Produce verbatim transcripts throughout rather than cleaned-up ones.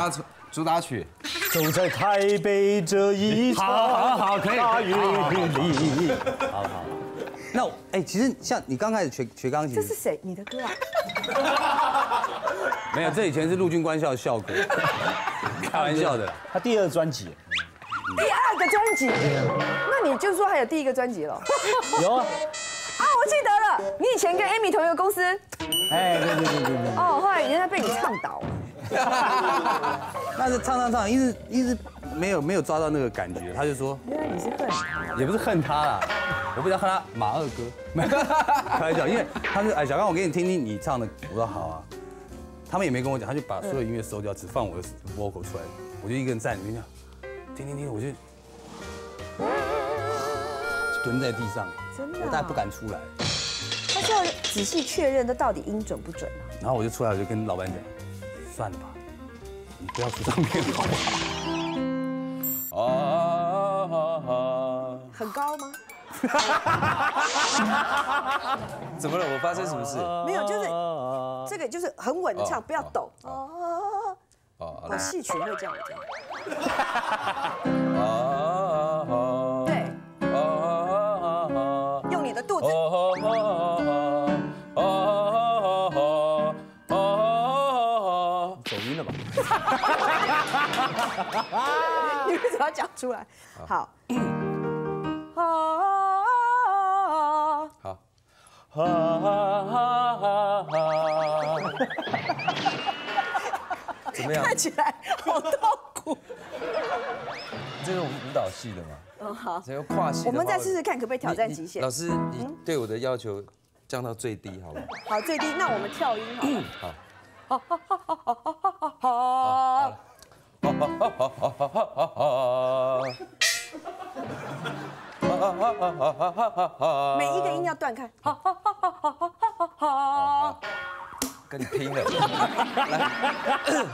他主打曲。 走在台北这一场好好可以大雨里。 好好。那哎，其实像你刚开始学学钢琴， 这是谁？你的歌啊？ 没有，这以前是陆军官校的校歌，开玩笑的啦。 他第二专辑第二个专辑，那你就说还有第一个专辑了？ 有啊。 啊，我记得了，你以前跟 Amy 同一个公司。 哎，对对对对对。 哦，后来原来被你倡导。 但是唱唱唱，一直一直没有没有抓到那个感觉，他就说， 原来你是恨他， 也不是恨他啦，我比较恨他马二哥，没开玩笑，因为他是哎小刚，我给你听听你唱的，我说好啊，他们也没跟我讲，他就把所有音乐收掉，只放我的 vocal 出来，我就一个人在里面讲，听听听，我就蹲在地上， 真的， 我大概不敢出来， 他就要仔细确认这到底音准不准啊。 然后我就出来，我就跟老板讲，算了吧，你不要出唱片好不好？ 啊， 很高吗？ 怎么了？我发生什么事？ 没有，就是这个就是很稳的唱，不要抖。哦， 哦， 我戏曲会这样这样。 啊， 对，用你的肚子。 走音了吧？ 你为什么要讲出来？好。 好。怎么样？ 看起来好痛苦。 这是我们舞蹈系的嘛？ 嗯，好。 这个跨系。 我们再试试看，可不可以挑战极限？ 老师，你对我的要求降到最低，好吗？ 好，最低。那我们跳音好了。 好。 好好好好好好好好。每一个音要断开。好好好好好好好好。 跟你拼了！来。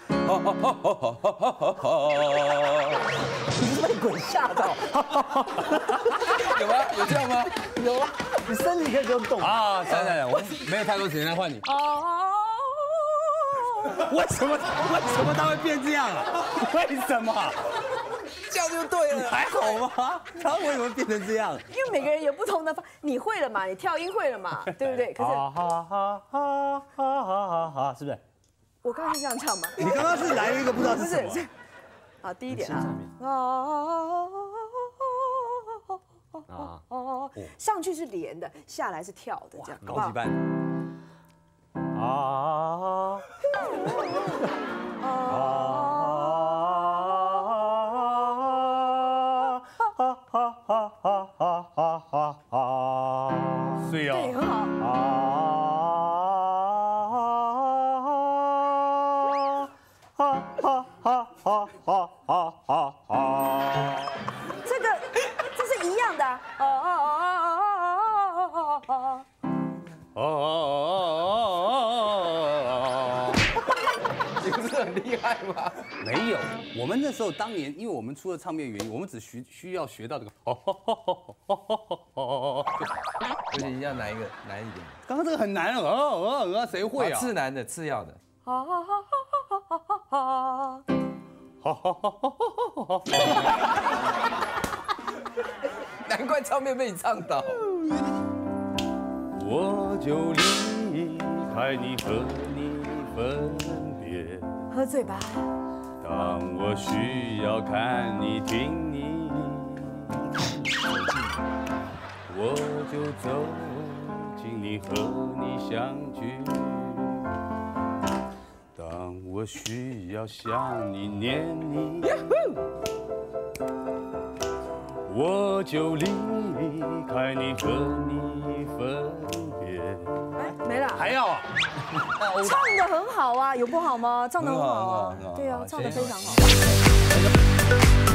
你是被鬼吓到？ 有吗？有这样吗？ 有啊，你身体可以不用动啊！等等等，我没有太多时间，来换你。 哦。 为什么？为什么他会变这样啊？为什么？ 这样就对了。 还好吗？他为什么变成这样？ 因为每个人有不同的方，你会了嘛？你跳音会了嘛？对不对？可是， 哈哈哈哈哈哈哈，是不是？ 我刚刚是这样唱吗？ 你刚刚是来了一个不知道是什么。 是。好，第一点啊。啊。哦。上去是连的，下来是跳的，这样。 高级班。 啊。啊。哈哈哈哈哈哈哈哈！是啊， 对，很好。 啊哈哈哈哈哈哈哈哈！ 这个这是一样的。哦哦哦哦哦哦哦哦！ 你不是很厉害吗？ 没有，我们那时候当年，因为我们出了唱片原因，我们只需需要学到这个哦哦哦哦哦哦哦， 而且要哪一个难一点？ 刚刚这个很难哦哦哦，谁会啊？ 次难的，次要的。 哦哦哦哦！ 难怪唱片被你唱倒。 我就离开你，和你分别。 喝醉吧。 当我需要看你、听你，我就走进你，和你相聚。当我需要想你、念你，我就离开你，和你分别。 哎，没了。 还要啊？ 唱得很好啊，有不好吗？唱得很好啊，对啊，唱得非常好。